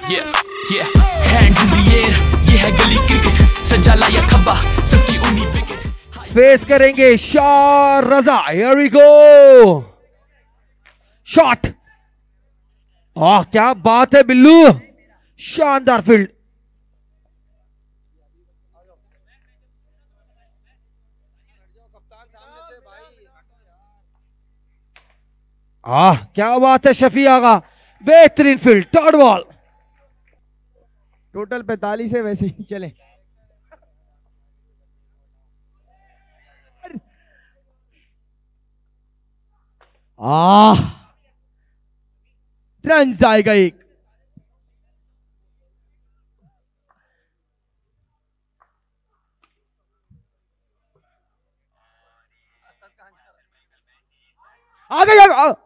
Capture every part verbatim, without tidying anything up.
Yeah, yeah, hands in the air, ये है गली क्रिकेट, संजाला या खब्बा, सबकी उन्हीं विकेट। फेस करेंगे Shah Raza, here we go, shot. आह क्या बात है बिल्लू, शानदार फील्ड। आह क्या बात है शफी आगा, बेहतरीन फील्ड, थर्ड बॉल। टोटल पैंतालीस है, वैसे ही चले। आह रन जाएगा एक। आ गई आ गई।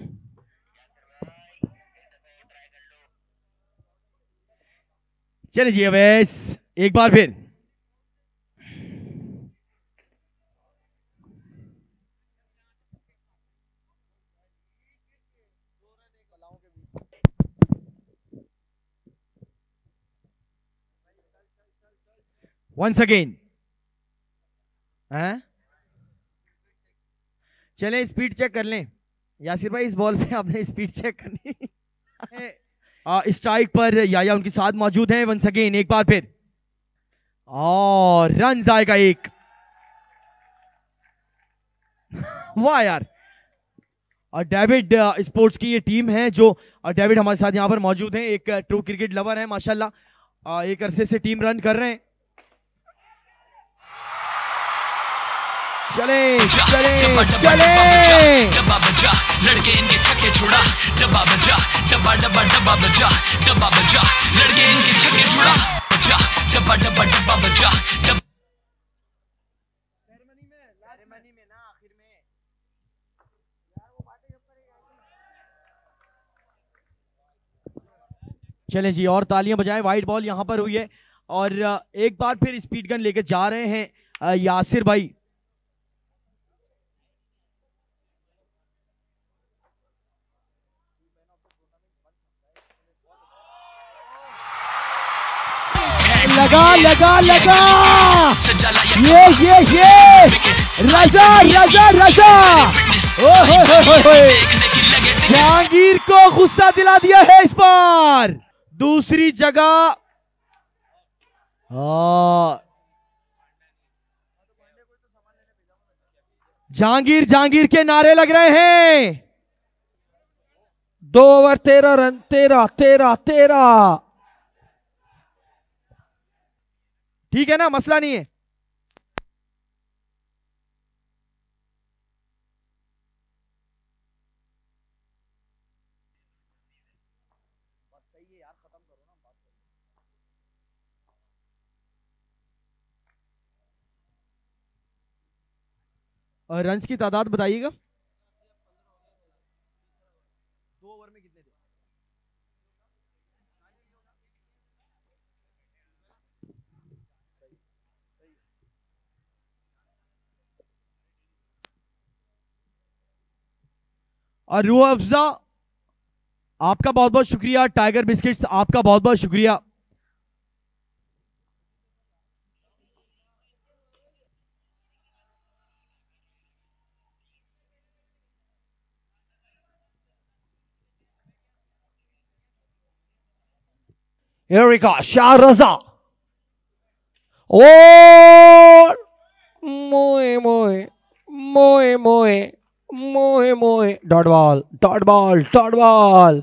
चलिए जी अवैस एक बार फिर। वंस अगेन हैं, चलें स्पीड चेक कर लें। यासिर भाई इस बॉल पे आपने स्पीड चेक करनी है। स्ट्राइक पर याया उनके साथ मौजूद हैं। वंस अगेन एक बार फिर, और रन आएगा एक। वाह यार। और डेविड स्पोर्ट्स की ये टीम है, जो डेविड हमारे साथ यहां पर मौजूद हैं, एक ट्रू क्रिकेट लवर है माशाल्लाह। एक अरसे से टीम रन कर रहे हैं। चले चले चले, डब्बा बजा लड़के इनके छक्के छुड़ा, डब्बा बजा डब्बा डब्बा डब्बा बजा, डब्बा बजा लड़के इनके छक्के छुड़ा, बजा डब्बा डब्बा डब्बा बजा। सेरेमनी में सेरेमनी में ना आखिर में यार वो बातें कब करेगा। चले जी और तालियां बजाएं। वाइड बॉल यहां पर हुई है, और एक बार फिर स्पीड गन लेके जा रहे हैं यासिर भाई। लगा लगा लगा, ये ये ये रजा रजा रजा। जहांगीर को गुस्सा दिला दिया है इस बार। दूसरी जगह जहांगीर जहांगीर के नारे लग रहे हैं। दो ओवर तेरह रन, तेरह तेरह तेरह। ठीक है ना, मसला नहीं है। और रन्स की तादाद बताइएगा। दो ओवर में कितने थे? और रूह अफजा आपका बहुत बहुत शुक्रिया। टाइगर बिस्किट्स आपका बहुत बहुत शुक्रिया। Here we go, शाह रजा। और मोए मोए मोए मोए मोए मोए, dot ball dot ball dot ball.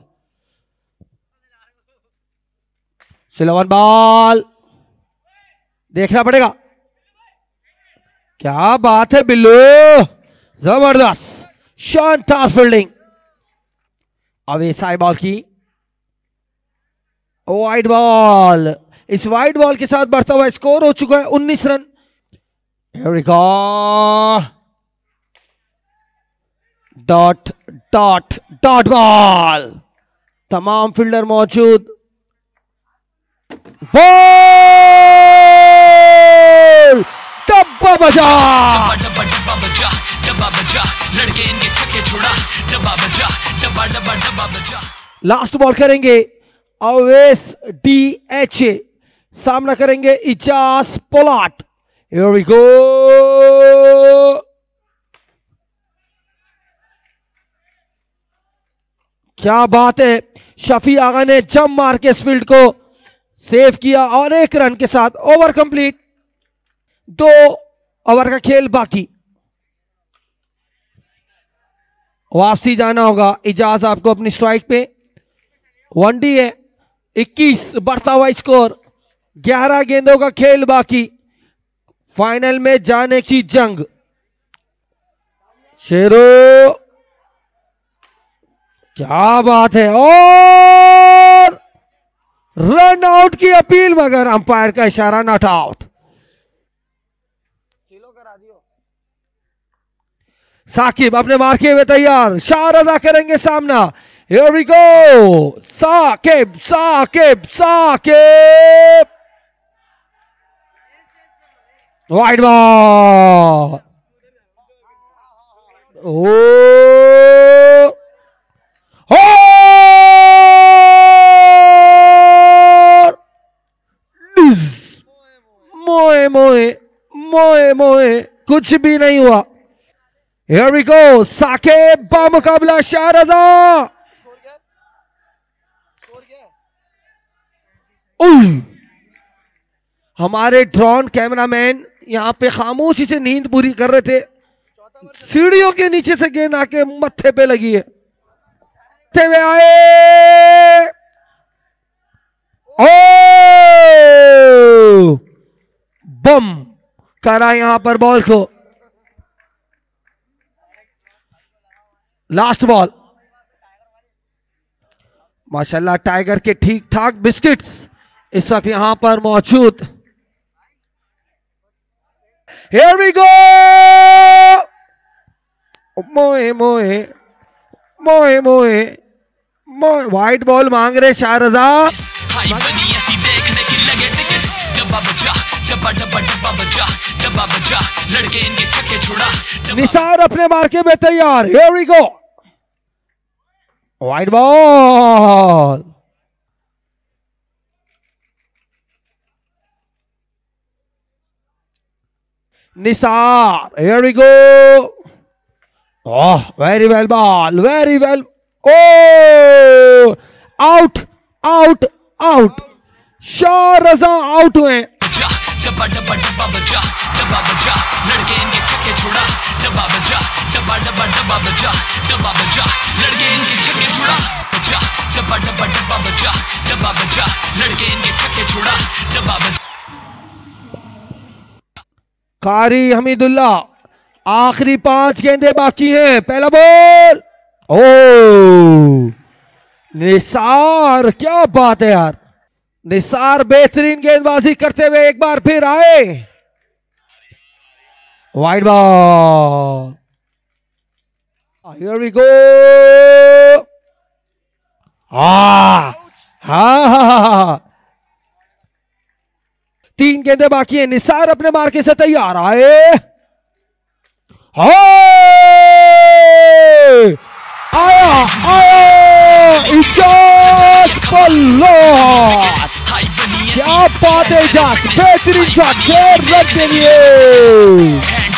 सिलेवन बॉल देखना पड़ेगा। क्या बात है बिल्लू, जबरदस्त शानदार फील्डिंग। अवेसाई बॉल की वाइड बॉल। इस वाइड बॉल के साथ बढ़ता हुआ स्कोर हो चुका है उन्नीस run. Dot dot dot ball, तमाम फील्डर मौजूद। बॉल डब्बा बजा, डब्बा डब्बा बजा, डब्बा बजा लड़के इनके छक्के छुड़ा, डब्बा बजा डब्बा डब्बा डब्बा बजा। लास्ट बॉल करेंगे अवेस डी एच ए सामना करेंगे इजाज पोलाट। Here we go. क्या बात है, शफी आगा ने जंप मार के इस फील्ड को सेव किया और एक रन के साथ ओवर कंप्लीट। दो ओवर का खेल बाकी, वापसी जाना होगा। इजाज आपको अपनी स्ट्राइक पे, वन डी है, इक्कीस बढ़ता हुआ स्कोर, ग्यारह गेंदों का खेल बाकी, फाइनल में जाने की जंग। शेरो क्या बात है, और रन आउट की अपील मगर अंपायर का इशारा, नॉट आउट। साकिब अपने मार्के हुए तैयार, शारजा करेंगे सामना। Here we go. Saqib Saqib Saqib wide ball. ओ मोए मोए मोए मोए कुछ भी नहीं हुआ। Here we go. साकिब बामुकाबला शारजा। हमारे ड्रोन कैमरामैन यहां पे खामोशी से नींद पूरी कर रहे थे, सीढ़ियों के नीचे से गेंद आके मत्थे पे लगी है। वे आए, ओ बम करा यहां पर बॉल को। लास्ट बॉल, माशाल्लाह टाइगर के ठीक ठाक बिस्किट्स इस वक्त यहां पर मौजूद। Here we go. मोए मोए मोए मोए मोए वाइट बॉल मांग रहे शारजा। हाई बनी ऐसी देखने की लगे टिकट, डब्बा बजा डब्बा डब्बा डब्बा बजा डब्बा बजा, लड़के इनके छक्के छुड़ा। निसार अपने मार्के में तैयार। Here we go. White ball, Nisar. Here we go. Oh, very well ball, very well. Oh, out, out, out. Sharjah out हुए। डब्बा डब्बा डब्बा बजा डब्बा बजा, लड़के इनके छक्के छुड़ा। डब्बा बजा डब्बा डब्बा डब्बा बजा डब्बा बजा, लड़के इनके छक्के छुड़ा। बजा डब्बा डब्बा डब्बा बजा डब्बा बजा, लड़के इनके छक्के छुड़ा। डब्बा बजा। कारी हमीदुल्ला, आखिरी पांच गेंदे बाकी हैं। पहला बॉल, ओ निसार, क्या बात है यार। निसार बेहतरीन गेंदबाजी करते हुए एक बार फिर आए। Wide ball, here we go. हा हा हा, तीन गेंदे बाकी हैं। निसार अपने मार्के से तैयार आए। आया आया इजाज पोलाट, क्या बात है इजाज, बेहतरीन शॉट, छह रन के लिए।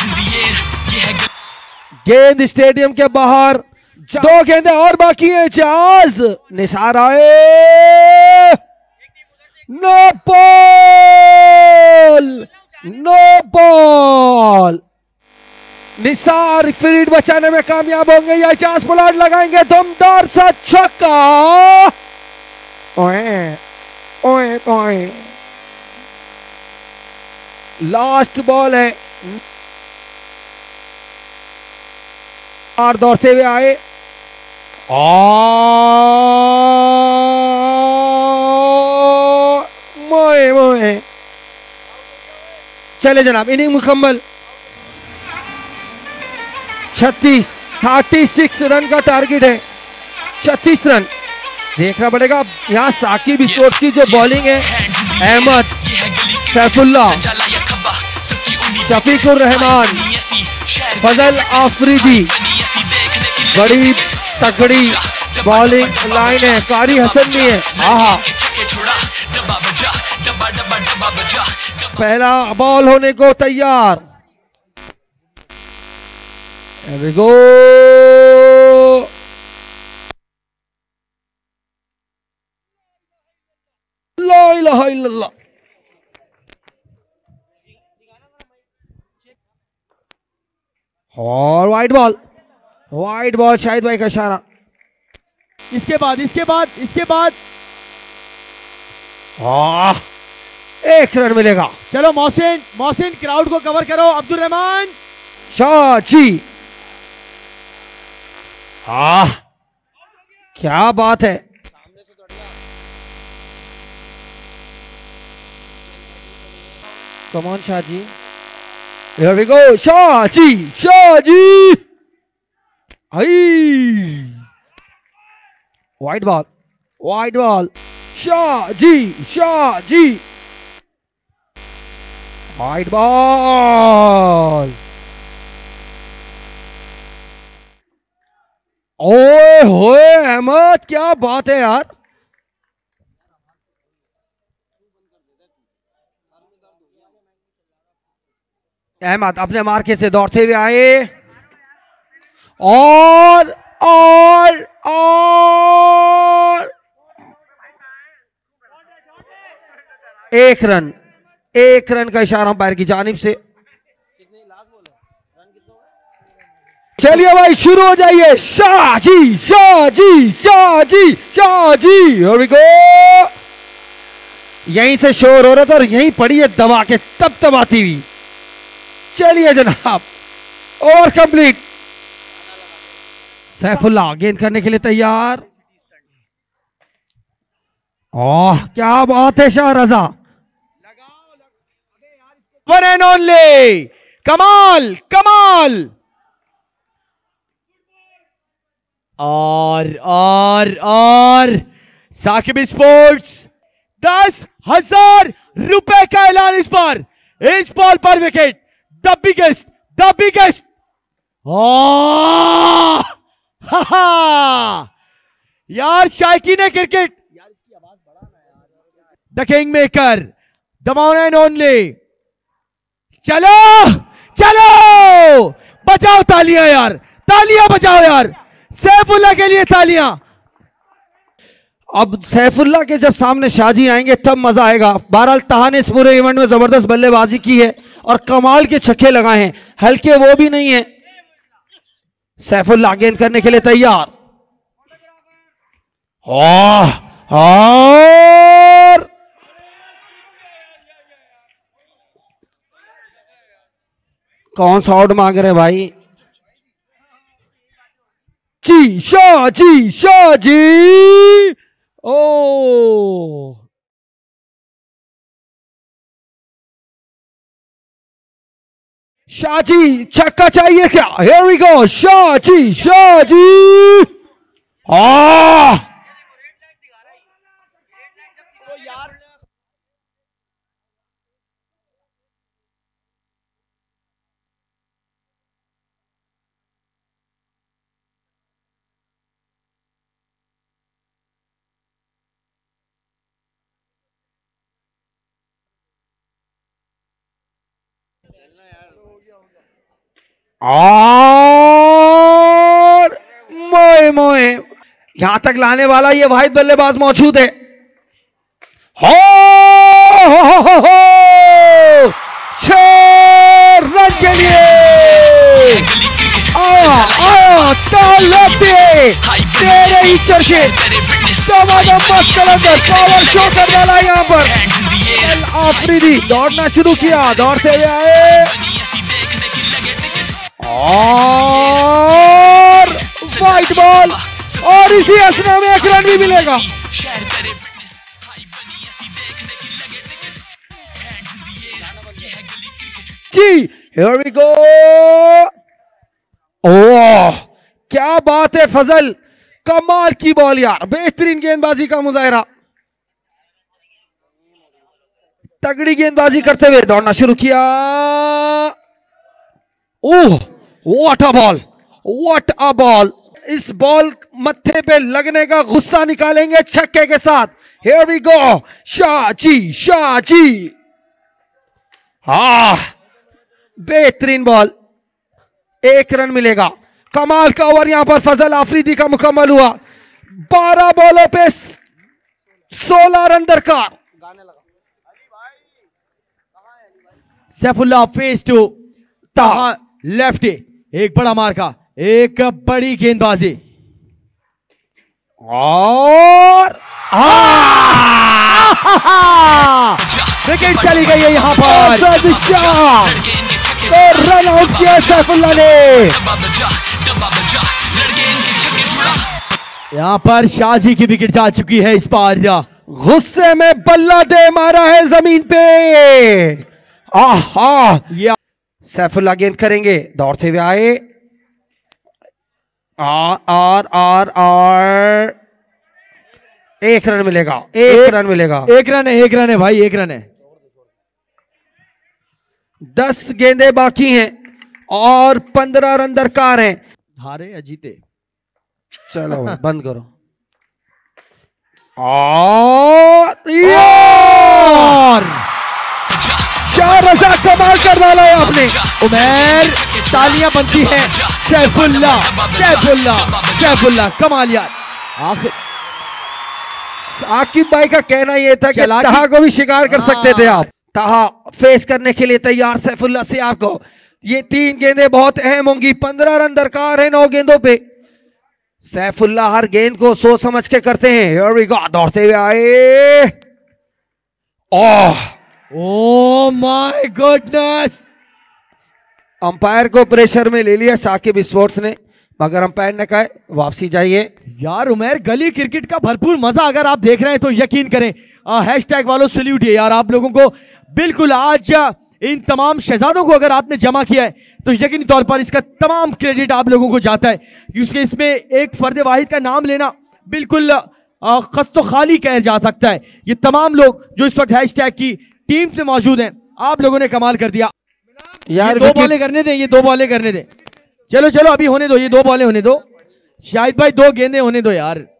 गेंद स्टेडियम के बाहर, दो गेंदे और बाकी हैं। इजाज, निसार आए, no ball no ball. Nisar field बचाने में कामयाब होंगे या इजाज पोलाट लगाएंगे दमदार सा छक्का। ओए ओए ओए, लास्ट बॉल है। और दौड़ते हुए आए, मोए मोए, चले जनाब, इनिंग मुकम्मल। छत्तीस छत्तीस रन का टारगेट है, छत्तीस रन। देखना पड़ेगा यहाँ साकिब स्पोर्ट्स की जो बॉलिंग है, अहमद, सैफुल्ला, शफीकुर रहमान, फजल आफरीदी, बड़ी तगड़ी बॉलिंग लाइन है, कारी हसन भी है। आहा, पहला बॉल होने को तैयार। Here we go. ला इलाहा इल्लल्लाह। और wide ball, wide ball, Shahid भाई का इशारा। इसके बाद इसके बाद इसके बाद आह, एक रन मिलेगा। चलो मोहसिन, मोहसिन क्राउड को कवर करो। अब्दुल रहमान शाजी, आह क्या बात है। Come on Shaji, here we go. Shaji, Shaji, wide ball, wide ball, Shaji, Shaji, wide ball. ओए होए अहमद, क्या बात है यार। अहमद अपने मार्के से दौड़ते हुए आए और और और एक रन, एक रन का इशारा अंपायर की जानिब से। चलिए भाई शुरू हो जाइए। Shaji, Shaji, Shaji, Shaji, here we go। यहीं से शोर हो रहा था और यहीं पड़ी है दबा के तब तब आती हुई। चलिए जनाब, ओवर कंप्लीट। सैफुल्लाह गेंद करने के लिए तैयार। ओह क्या बात है Shah Raza. One and only, कमाल कमाल। और और और साकिब स्पोर्ट्स दस हजार रुपए का ऐलान इस पर, इस बॉल पर wicket. The biggest, the biggest. यार शायकीन है cricket, the king maker, the one and only. चलो चलो, बजाओ तालियां यार, तालियां बजाओ यार, सैफुल्लाह के लिए तालियां। अब सैफुल्लाह के जब सामने शाजी आएंगे तब मजा आएगा। बहरहाल तहा ने इस पूरे इवेंट में जबरदस्त बल्लेबाजी की है और कमाल के छक्के लगाए हैं, हल्के वो भी नहीं है। सैफुल्लाह गेंद करने के लिए तैयार। और कौन सा आउट मांग रहे भाई। जी शाजी, शाजी, ओ शाजी छक्का चाहिए क्या। Here we go, Shaji, Shaji, आ और मोए मोए यहां तक लाने वाला ये वाहिद बल्लेबाज मौजूद है। हो हो हो हो हो छह रन के लिए आया आया तालते तेरे ही चर्चे जबरदस्त कलंदर पावर शो करने वाला यहाँ पर आफरीदी दौड़ना शुरू किया, दौड़ते हुए आए और वाइड बॉल और इसी असना में एक रन भी मिलेगा। जी हियर वी गो। ओह क्या बात है फजल, कमाल की बॉल यार, बेहतरीन गेंदबाजी का मुजाहरा, तगड़ी गेंदबाजी करते हुए दौड़ना शुरू किया। Oh what a ball, what a ball, इस बॉल मत्थे पे लगने का गुस्सा निकालेंगे छक्के के साथ। Here we go, Shahaji Shahaji. हाँ, बेहतरीन बॉल, एक रन मिलेगा। कमाल का ओवर यहां पर फजल आफरीदी का मुकम्मल हुआ। बारह बॉलों पे सोलह रन दरकार। Saifullah face to Taha left, एक बड़ा मार्का, एक बड़ी गेंदबाजी और विकेट चली गई है यहां पर। तो रन आउट किया सैफुल्लाह ने। यहां पर शाहजी की विकेट जा चुकी है इस बार। गुस्से में बल्ला दे मारा है जमीन पे। आहा, ये सैफुल्लाह गेंद करेंगे, दौड़ते हुए आए। आर आर आर आर एक रन मिलेगा, एक, एक रन मिलेगा। एक रन है, एक रन है भाई, एक रन है। दस गेंदें बाकी हैं और पंद्रह रन दरकार हैं। हारे या जीते, चलो बंद करो। और यार चार रजा कमाल कर डाला है आपने। उमर, तालियां बनती है। सैफुल्लाह सैफुल्लाह सैफुल्लाह कमाल यार। आखिर साकिब भाई का कहना यह था कि ताहा को भी शिकार कर सकते थे आप। ताहा फेस करने के लिए तैयार सैफुल्लाह से आपको। ये तीन गेंदें बहुत अहम होंगी, पंद्रह रन दरकार है नौ गेंदों पे। सैफुल्लाह हर गेंद को सोच समझ के करते हैं। Here we go, दौड़ते हुए आए। Oh oh my goodness, umpire को प्रेशर में ले लिया साकिब स्पोर्ट्स ने, मगर अंपायर ने कहा वापसी जाइए। यार उमर, गली क्रिकेट का भरपूर मजा अगर आप देख रहे हैं तो यकीन करें, हैशटैग वालों सल्यूट है यार आप लोगों को। बिल्कुल, आज इन तमाम शहजादों को अगर आपने जमा किया है तो यकीनी तौर पर इसका तमाम क्रेडिट आप लोगों को जाता है, क्योंकि इसमें एक फर्द वाहिद का नाम लेना बिल्कुल खस्तो खाली कह जा सकता है। ये तमाम लोग जो इस वक्त हैशटैग की टीम से मौजूद हैं, आप लोगों ने कमाल कर दिया यार। दो बॉलें करने दें, ये दो बॉलें करने दें। चलो चलो अभी होने दो, ये दो बॉलें होने दो। शाहिद भाई दो गेंदें होने दो यार। रुक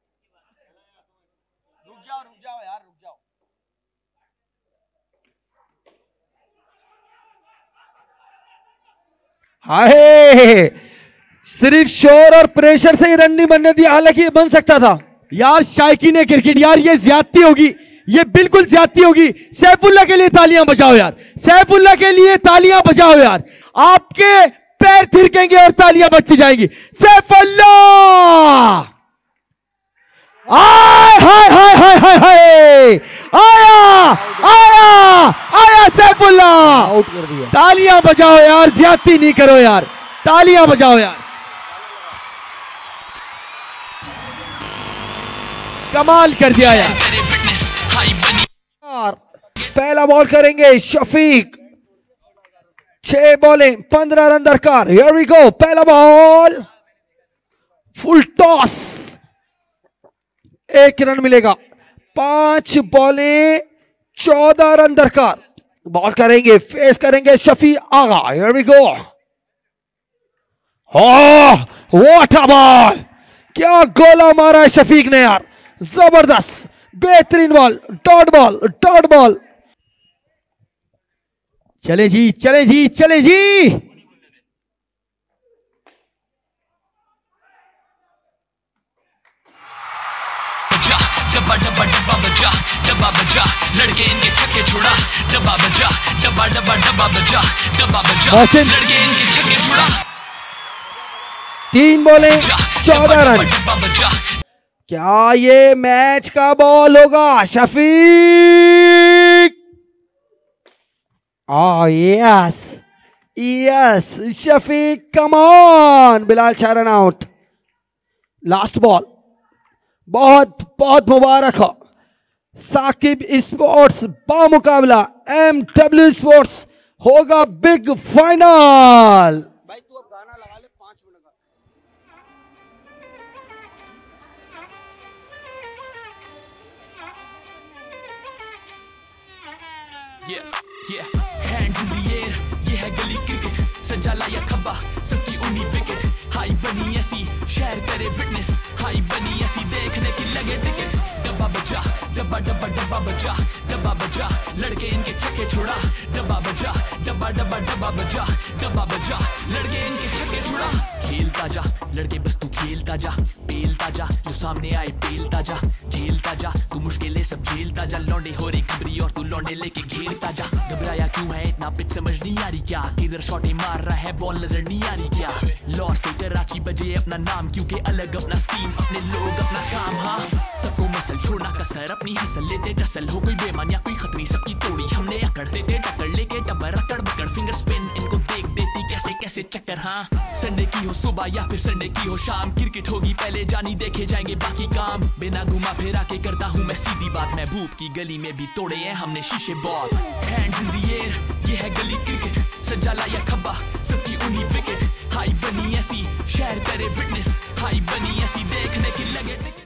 जाओ रुक जाओ यार, रुक जाओ। हाय, सिर्फ शोर और प्रेशर से ही रन नहीं बनने दिया, हालांकि ये बन सकता था यार। शायकीन क्रिकेट यार, ये ज्यादती होगी, ये बिल्कुल ज्यादती होगी। सैफुल्लाह के लिए तालियां बजाओ यार, सैफुल्लाह के लिए तालियां बजाओ यार। आपके पैर थिरकेंगे और तालियां बजती जाएंगी। सैफुल्लाह, आय हाय हाय हाय हाय हाय, आया आया आया सैफुल्लाह, आउट कर दिया। तालियां बजाओ यार, ज्यादती नहीं करो यार, तालियां बजाओ यार। कमाल कर दिया यार। पहला बॉल करेंगे शफीक, छह बॉलें पंद्रह रन दरकार। Here we go, पहला बॉल फुल टॉस, एक रन मिलेगा। पांच बॉलें चौदह रन दरकार। बॉल करेंगे, फेस करेंगे शफी आगा। Here we go, oh, what a ball, क्या गोला मारा है शफीक ने यार, जबरदस्त बेहतरीन ball, dot ball dot ball. चले जी चले जी चले जी। डब्बा डब्बा डब्बा बजा, डब्बा बजा, लड़के इनके छक्के छुड़ा। डब्बा बजा, डब्बा डब्बा डब्बा बजा, डब्बा बजा, लड़के इनके छक्के छुड़ा। तीन बॉलें चौदह रन। क्या ये मैच का बॉल होगा? Shafiq, ah yes yes Shafiq, come on. Bilal Shah run out. Last ball, बहुत बहुत मुबारक हो साकिब स्पोर्ट्स बामुकाबला एम डब्ल्यू स्पोर्ट्स होगा बिग फाइनल। भाई तू अब गाना लगा ले पांच मिनट का। Yeah, yeah, hand in the air, ये है गली क्रिकेट। संजाला या खब्बा, सबकी उन्हीं विकेट। हाई बनी ऐसी शहर करे फिटनेस, हाई बनी ऐसी देखने की लगे टिकट। डब्बा बजा डब्बा डब्बा डब्बा बजा, डब्बा बजा लड़के इनके छक्के छुड़ा, डब्बा बजा डब्बा डब्बा डब्बा बजा, डब्बा बजा लड़के इनके छक्के छुड़ा। खेलता जा लड़के बस तू खेलता जा, पेलता जा जो सामने आए पेलता जा, झेलता जा तू मुश्किलें सब झेलता जा। लौंडे हो रे खबरी और तू लौंडे लेके घेरता जा। घबराया क्यों है इतना पिच समझ नहीं आ रही क्या, किधर शॉटे मार रहा है बॉल नजर नहीं आ रही क्या। लॉर से कराची बजे अपना नाम क्योंकि अलग अपना सीन, अपने लोग अपना काम। हाँ सबको मसल छोड़ना कसर, अपनी हसल लेते डसल, हो कोई बेमान या कोई खतरी सबकी तोड़ी हमने अकड़ देते टक्कर लेके टब्बर अकड़ बकड़ फिंगर स्पिन इनको देख देती कैसे कैसे चक्कर। हाँ संडे की हो सुबह या फिर संडे की हो शाम, क्रिकेट होगी पहले जानी देखे जाएंगे बाकी काम। बिना घुमा फिरा के करता हूँ मैं सीधी बात, महबूब की गली में भी तोड़े हैं हमने शीशे बहुत। हैंड्स इन द एयर ये है गली क्रिकेट, सज्जाला या खब्बा सबकी उन्हीं विकेट। हाई बनी ऐसी शहर करे फिटनेस, हाई बनी ऐसी देखने की लगे।